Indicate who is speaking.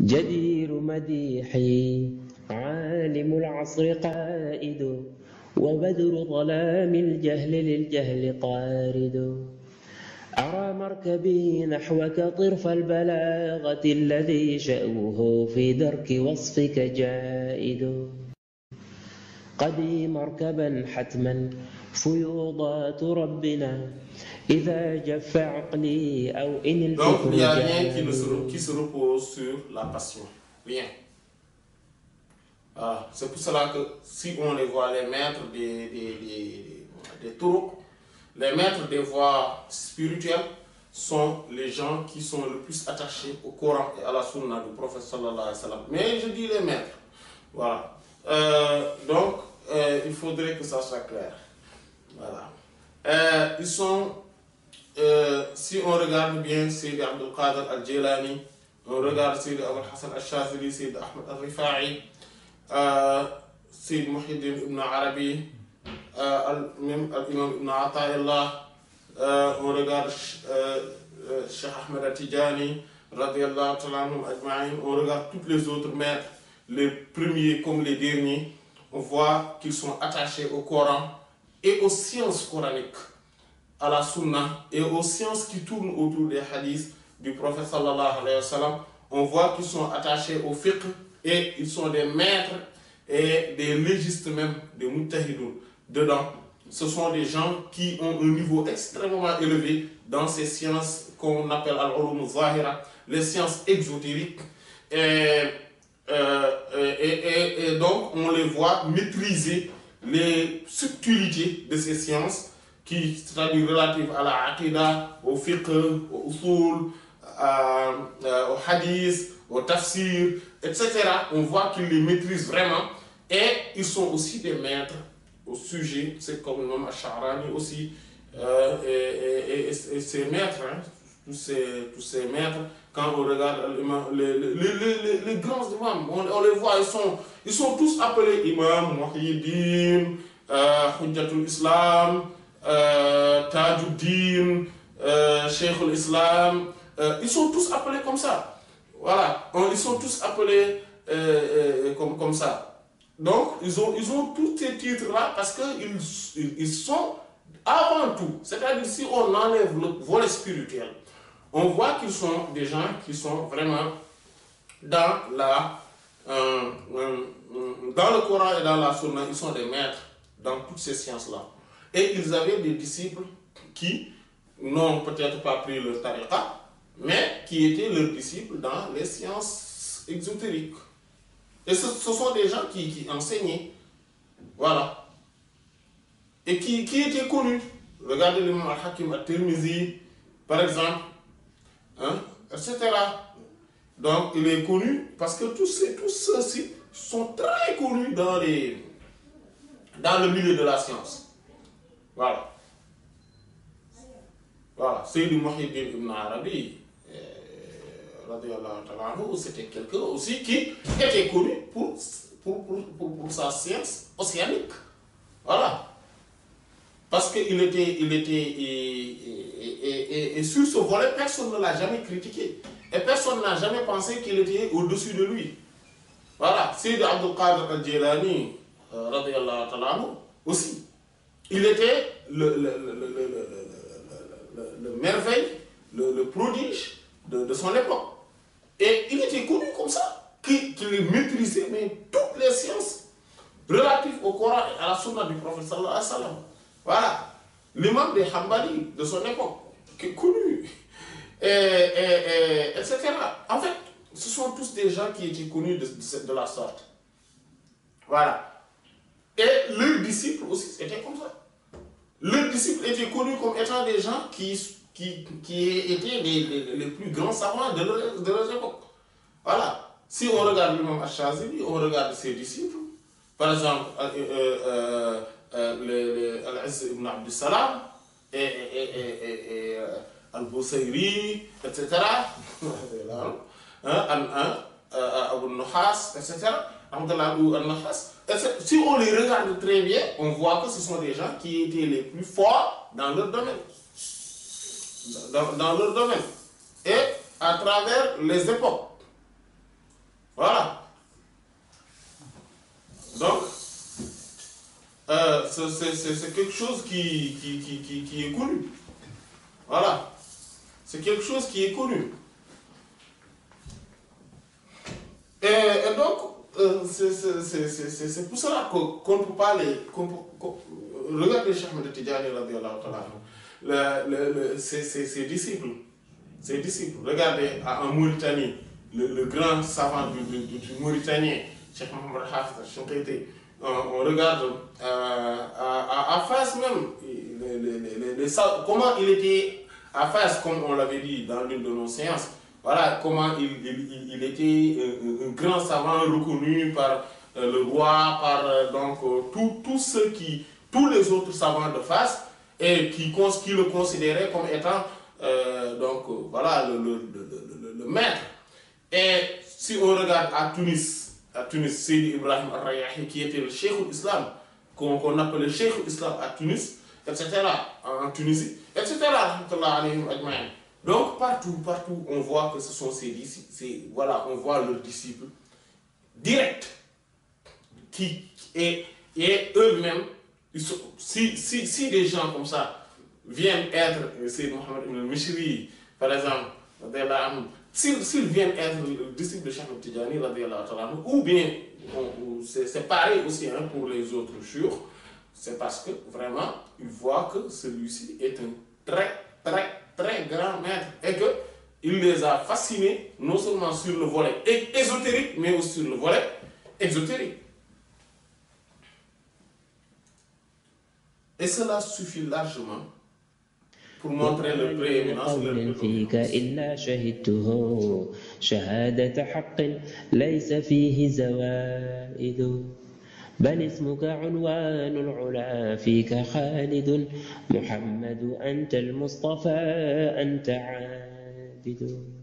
Speaker 1: جدير مديحي عالم العصر قائد وبدر ظلام الجهل للجهل طارد أرى مركبي نحوك طرف البلاغة الذي شأوه في درك وصفك جائد قدي مركبا حتما فيوضات ربنا إذا جف عقلي أو إن الفكر
Speaker 2: Donc il n'y a rien qui se repose sur la passion. Rien. Voilà. C'est pour cela que si on les voit, les maîtres des taureaux, les maîtres des voies spirituelles sont les gens qui sont le plus attachés au Coran et à la Sunna du prophète sallallahu alayhi wa sallam. Mais je dis les maîtres. Voilà. Donc, il faudrait que ça soit clair. Voilà. Ils sont, si on regarde bien Sayyid Abdul Qadir al-Jilani, on regarde Sayyid Abul Hassan al-Shazili, Sayyid Ahmed al-Rifa'i, Sayyid Muhyiddin ibn Arabi, même l'imam ibn Ata'illah, on regarde Cheikh Ahmed al-Tijani, radiyallahu ta'ala anhum ajma'in, on regarde tous les autres maîtres, les premiers comme les derniers, on voit qu'ils sont attachés au Coran et aux sciences coraniques, à la Sunna et aux sciences qui tournent autour des hadiths du prophète sallallahu alayhi wa sallam. On voit qu'ils sont attachés au fiqh et ils sont des maîtres et des légistes même, des muttahidoun dedans. Ce sont des gens qui ont un niveau extrêmement élevé dans ces sciences qu'on appelle al-ulum zahira, les sciences exotériques. Et donc on les voit maîtriser les subtilités de ces sciences qui c'est-à-dire relatives à la aqidah, au fiqh, au usul, au hadith, au tafsir, etc. On voit qu'ils les maîtrisent vraiment et ils sont aussi des maîtres au sujet, c'est comme l'imam Ash-Sha'rani aussi, et ces maîtres, hein, tous ces maîtres, quand on regarde les grands imams, on les voit, ils sont tous appelés imam, Muhyiddin, Hujjatul Islam, Tajuddin, Cheikh al-Islam, ils sont tous appelés comme ça. Voilà, ils sont tous appelés comme ça. Donc, ils ont tous ces titres-là parce qu'ils sont avant tout. C'est-à-dire, si on enlève le volet spirituel, on voit qu'ils sont des gens qui sont vraiment dans le Coran et dans la Sunna, ils sont des maîtres dans toutes ces sciences-là. Et ils avaient des disciples qui n'ont peut-être pas pris leur tariqa, mais qui étaient leurs disciples dans les sciences exotériques. Et ce sont des gens qui enseignaient. Voilà. Et qui étaient connus. Regardez l'imam al-Hakim al-Tirmizi, par exemple, hein, etc. Donc, il est connu parce que tous ceux-ci sont très connus dans le milieu de la science. Voilà. Voilà. Sayyid Muhyiddin ibn Arabi, c'était quelqu'un aussi qui était connu pour sa science océanique. Voilà. Parce qu'il était et sur ce volet, personne ne l'a jamais critiqué. Et personne n'a jamais pensé qu'il était au-dessus de lui. Voilà. Sayyid Abdul Qadir al-Jilani, radiyallahu ta'ala anhu, aussi. Il était le merveille, le prodige de son époque. Et il était connu comme ça, qu'il maîtrisait mais toutes les sciences relatives au Coran et à la Sunna du prophète sallallahu alayhi wa sallam. Voilà. L'imam des Hanbali de son époque, qui est connu, etc. En fait, ce sont tous des gens qui étaient connus de la sorte. Voilà. Et leurs disciples aussi, c'était comme ça. Leurs disciples étaient connus comme étant des gens qui étaient les plus grands savants de leur époque. Voilà. Si on regarde l'imam Ash-Shazili, on regarde ses disciples, par exemple, Al-Izz ibn Abdus Salam, et Al-Busayri, etc. Abu Nuhas, etc. Si on les regarde très bien, on voit que ce sont des gens qui étaient les plus forts dans leur domaine. Dans leur domaine. Et à travers les époques. Voilà. Donc, c'est quelque chose qui est connu. Voilà. C'est quelque chose qui est connu. Et donc, c'est pour cela qu'on ne peut pas les... Regardez Cheikh Ahmed Tidiane, ses disciples. Ses disciples. Regardez en Mauritanie, le grand savant du Mauritanien, Cheikh Mohamed Hafez Chinqaïté. On regarde à Fès même, comment il était à Fès, comme on l'avait dit dans l'une de nos séances. Voilà comment il était un grand savant reconnu par le roi, par tous les autres savants de Fès, et qui le considéraient comme étant voilà, le maître. Et si on regarde à Tunis, Sidi Ibrahim Ar-Rayahi, qui était le cheikh l'islam, qu'on appelait cheikh l'islam à Tunis, etc., en Tunisie, etc., donc partout, on voit que ce sont ces disciples, voilà, on voit leurs disciples directs, et eux-mêmes, si des gens comme ça viennent être, c'est Mohamed Ibn Mishri, par exemple, s'ils viennent être disciples de Cheikh Tidjani, ou bien c'est pareil aussi hein, pour les autres churs, c'est parce que vraiment, ils voient que celui-ci est un très grand maître et qu'il les a fascinés non seulement sur le volet ésotérique, mais aussi sur le volet exotérique. Et cela suffit largement pour montrer le prééminence de
Speaker 1: قول فيك إلا شهدته شهادة حق ليس فيه زوائد بل اسمك عنوان العلا فيك خالد محمد أنت المصطفى أنت عابد